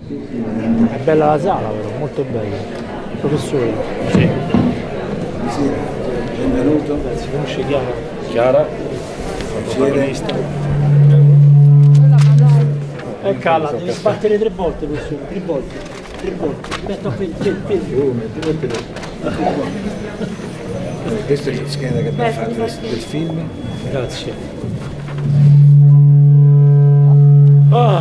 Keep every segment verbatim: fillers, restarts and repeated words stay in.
È bella la sala però, molto bella. Professore. Sì. Sì. Benvenuto. Si conosce Chiara. Chiara, protagonista. E cala, devi sbattere tre volte professore, tre volte. Tre volte. Aspetta, fermi, fermi. Questa è la scheda che abbiamo fatto del, del film. Grazie. Ah.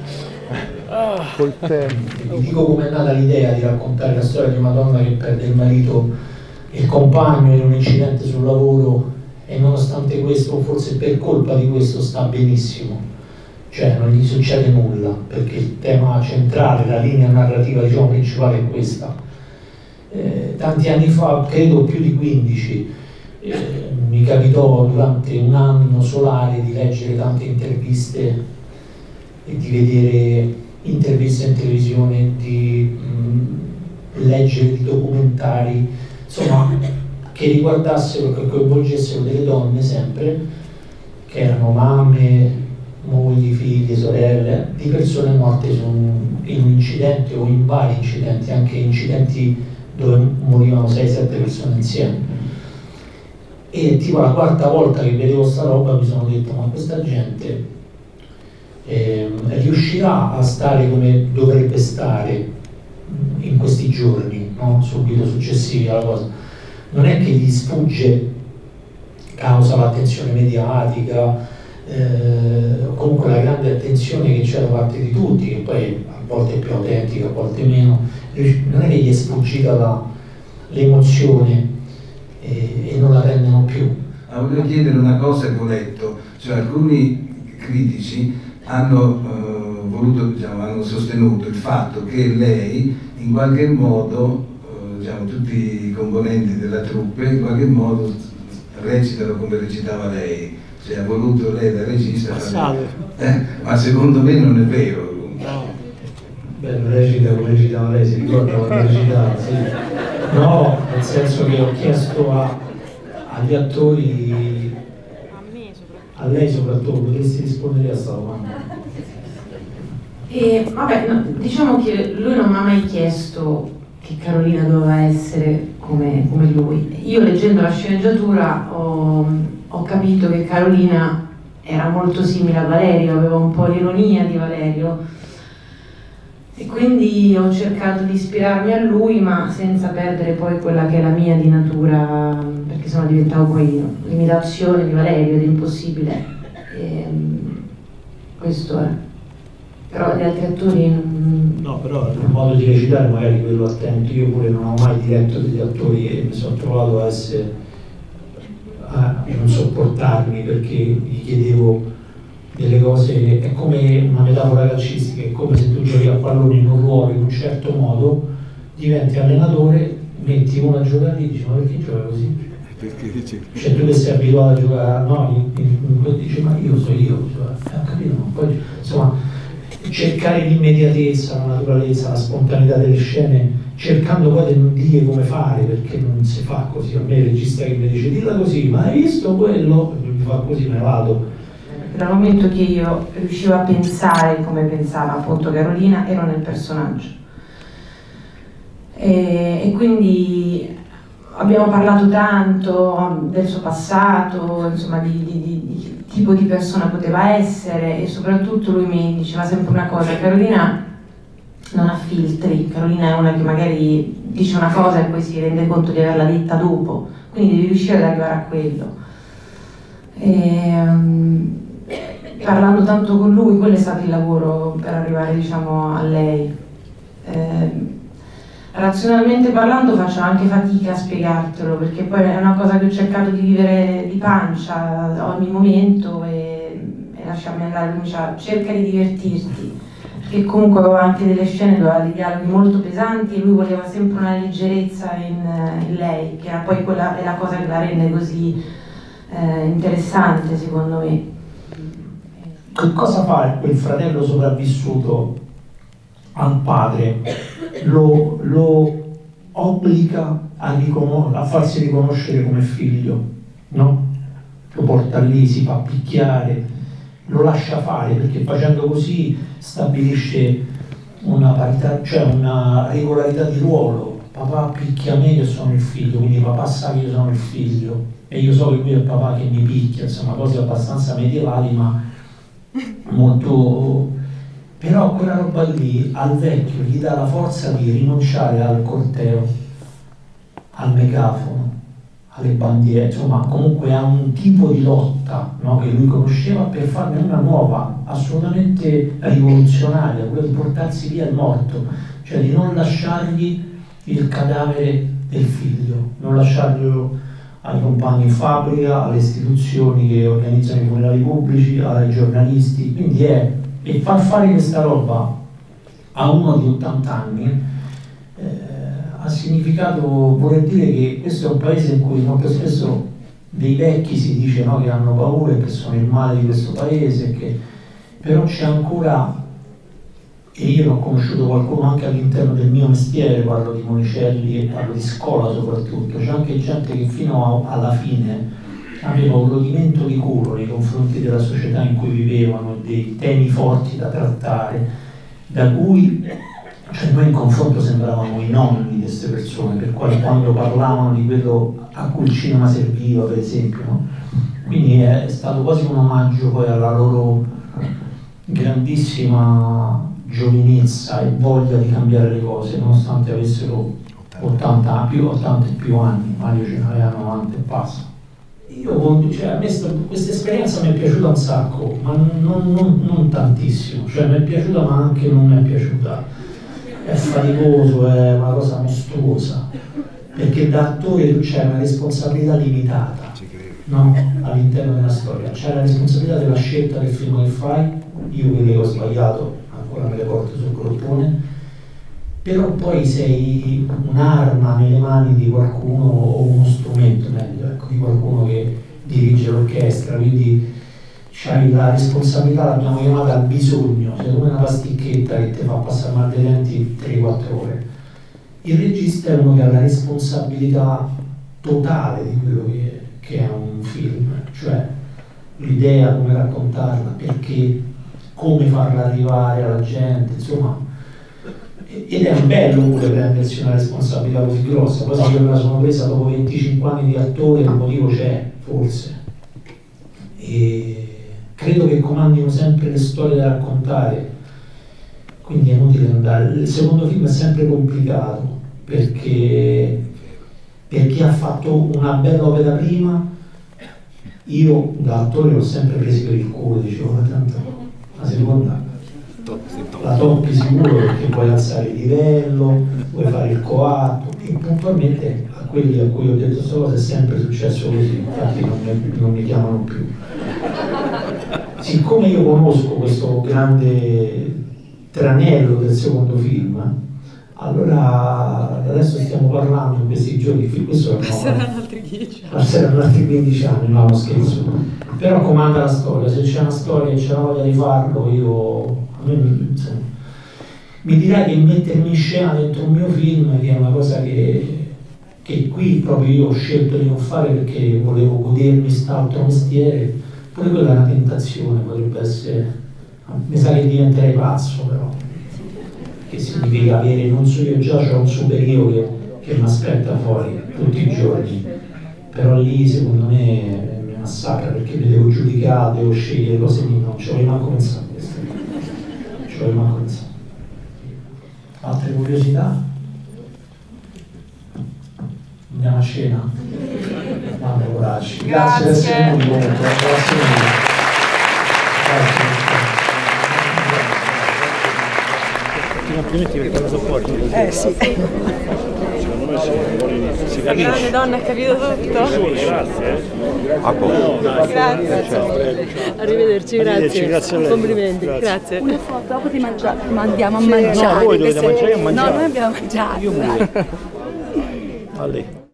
Ah. Col tempo. Vi dico com'è nata l'idea di raccontare la storia di una donna che perde il marito e il compagno in un incidente sul lavoro e nonostante questo, forse per colpa di questo, sta benissimo. Cioè non gli succede nulla, perché il tema centrale, la linea narrativa diciamo principale è questa. Eh, tanti anni fa, credo più di quindici, eh, mi capitò durante un anno solare di leggere tante interviste e di vedere interviste in televisione, di mh, leggere di documentari, insomma, che riguardassero, che coinvolgessero delle donne sempre, che erano mamme, mogli, figlie, sorelle, di persone morte su un, in un incidente o in vari incidenti, anche incidenti dove morivano sei sette persone insieme. E tipo la quarta volta che vedevo sta roba mi sono detto, ma questa gente eh, riuscirà a stare come dovrebbe stare in questi giorni, no? Subito successivi alla cosa. Non è che gli sfugge causa l'attenzione mediatica, eh, comunque la grande attenzione che c'è da parte di tutti, che poi a volte è più autentica, a volte meno, non è che gli è sfuggita l'emozione e, e non la prendono più. Ah, voglio chiedere una cosa che ho letto, cioè alcuni critici hanno eh, voluto, diciamo, hanno sostenuto il fatto che lei in qualche modo, eh, diciamo, tutti i componenti della troupe in qualche modo recitano come recitava lei, cioè ha voluto lei da regista fare... eh, ma secondo me non è vero. No. Beh, non recita come recitava lei, si ricorda quando recitava, sì. No, nel senso che ho chiesto a, agli attori, a lei soprattutto, potresti rispondere a questa domanda? E, vabbè, no, diciamo che lui non mi ha mai chiesto che Carolina doveva essere come, come lui. Io leggendo la sceneggiatura ho, ho capito che Carolina era molto simile a Valerio, aveva un po' l'ironia di Valerio e quindi ho cercato di ispirarmi a lui, ma senza perdere poi quella che è la mia di natura, perché sennò diventavo poi l'imitazione di Valerio ed è impossibile. E, questo è. Però gli altri attori non... No, però il modo di recitare magari quello attento. Io pure non ho mai diretto degli attori e mi sono trovato a essere a non sopportarmi perché gli chiedevo delle cose. È come una metafora calcistica, è come se tu giochi a pallone in un ruolo in un certo modo, diventi allenatore, metti uno a giocare e dici ma perché gioca così? Perché dici? Cioè tu che sei abituato a giocare, no, dici ma io so io, cioè, ho capito, ma poi insomma cercare l'immediatezza, la naturalezza, la spontaneità delle scene, cercando poi di non dire come fare, perché non si fa così. A me il regista che mi dice dilla così, ma hai visto quello? E mi fa così, me ne vado. Dal momento che io riuscivo a pensare come pensava appunto Carolina, ero nel personaggio. E, e quindi abbiamo parlato tanto del suo passato, insomma di, di, di, di che tipo di persona poteva essere e soprattutto lui mi diceva sempre una cosa: Carolina non ha filtri, Carolina è una che magari dice una cosa e poi si rende conto di averla detta dopo, quindi devi riuscire ad arrivare a quello. E, um, parlando tanto con lui, quello è stato il lavoro per arrivare, diciamo, a lei. Eh, razionalmente parlando faccio anche fatica a spiegartelo, perché poi è una cosa che ho cercato di vivere di pancia a ogni momento e, e lasciarmi andare. Lui diceva cerca di divertirti, perché comunque aveva anche delle scene dove aveva dei dialoghi molto pesanti e lui voleva sempre una leggerezza in, in lei, che era poi quella è la cosa che la rende così eh, interessante secondo me. Che cosa fa quel fratello sopravvissuto al padre? Lo, lo obbliga a, a farsi riconoscere come figlio, no? Lo porta lì, si fa picchiare, lo lascia fare, perché facendo così stabilisce una parità, cioè una regolarità di ruolo. Papà picchia me che sono il figlio, quindi papà sa che io sono il figlio e io so che lui è il papà che mi picchia, insomma cose abbastanza medievali ma molto... Però quella roba lì al vecchio gli dà la forza di rinunciare al corteo, al megafono, alle bandiere, insomma comunque a un tipo di lotta, no, che lui conosceva, per farne una nuova, assolutamente rivoluzionaria, quella di portarsi via il morto, cioè di non lasciargli il cadavere del figlio, non lasciarglielo ai compagni in fabbrica, alle istituzioni che organizzano i funerali pubblici, ai giornalisti, quindi è, e far fare questa roba a uno di ottanta anni eh, ha significato, vuol dire che questo è un paese in cui molto spesso dei vecchi si dice, no, che hanno paura e che sono il male di questo paese, che però c'è ancora, e io ho conosciuto qualcuno anche all'interno del mio mestiere, parlo di Monicelli e parlo di scuola soprattutto, c'è anche gente che fino a, alla fine aveva un rodimento di culo nei confronti della società in cui vivevano, dei temi forti da trattare, da cui, cioè noi in confronto sembravamo i nonni di queste persone, per quali quando parlavano di quello a cui il cinema serviva, per esempio, no? Quindi è stato quasi un omaggio poi alla loro grandissima giovinezza e voglia di cambiare le cose, nonostante avessero ottanta più, ottanta e più anni. Mario ce n'aveva novanta e passa. Io, cioè, a me questa esperienza mi è piaciuta un sacco, ma non, non, non tantissimo, cioè mi è piaciuta ma anche non mi è piaciuta. È faticoso, è una cosa mostruosa, perché da attore c'è una responsabilità limitata, no? All'interno della storia. C'è la responsabilità della scelta del film che fai, io quelli che ho sbagliato ancora me le porto sul groppone, però poi sei un'arma nelle mani di qualcuno o uno strumento meglio, ecco, di qualcuno che dirige l'orchestra, quindi c'hai la responsabilità, l'abbiamo chiamata al bisogno, sei come una pasticchetta che ti fa passare mal dei denti tre quattro ore. Il regista è uno che ha la responsabilità totale di quello che, che è un film, cioè l'idea, come raccontarla, perché, come farla arrivare alla gente, insomma. Ed è bello pure prendersi una responsabilità così grossa, poi se io me la sono presa dopo venticinque anni di attore, il motivo c'è, forse. E credo che comandino sempre le storie da raccontare, quindi è inutile andare. Il secondo film è sempre complicato, perché per chi ha fatto una bella opera prima, io da attore l'ho sempre preso per il culo, dicevo, tanto la seconda la toppi sicuro perché puoi alzare il livello, puoi fare il coatto, e puntualmente a quelli a cui ho detto questa cosa è sempre successo così, infatti non, me, non mi chiamano più. Siccome io conosco questo grande tranello del secondo film, allora adesso stiamo parlando in questi giorni, questo passeranno altri dieci anni, passeranno altri quindici anni, no, non scherzo, però comanda la storia, se c'è una storia e c'è la voglia di farlo, io insomma, mi direi che mettermi in scena dentro un mio film, che è una cosa che, che qui proprio io ho scelto di non fare perché volevo godermi quest'altro mestiere, pure quella è una tentazione, potrebbe essere, mi sa che diventerei pazzo però, che significa avere, non so, io già ho un superiore che, che mi aspetta fuori tutti i giorni, però lì secondo me mi massacra perché mi devo giudicare, devo scegliere cose che non ci voglio manco pensare a questo. Ci voglio manco pensare. Altre curiosità? Andiamo a cena? Mamma coraggio. Grazie per essere venuti. Grazie mille. Complimenti per quello sopporto. Eh sì. Secondo me si La grande donna ha capito tutto. Grazie. A poco. Grazie. Arrivederci, grazie. Grazie a lei. Complimenti, Grazie. grazie. Una foto, dopo ti mangia- andiamo a Sì. mangiare. No, voi dovete Queste- mangiare, io mangio. No, noi abbiamo mangiato. Io pure. A lei.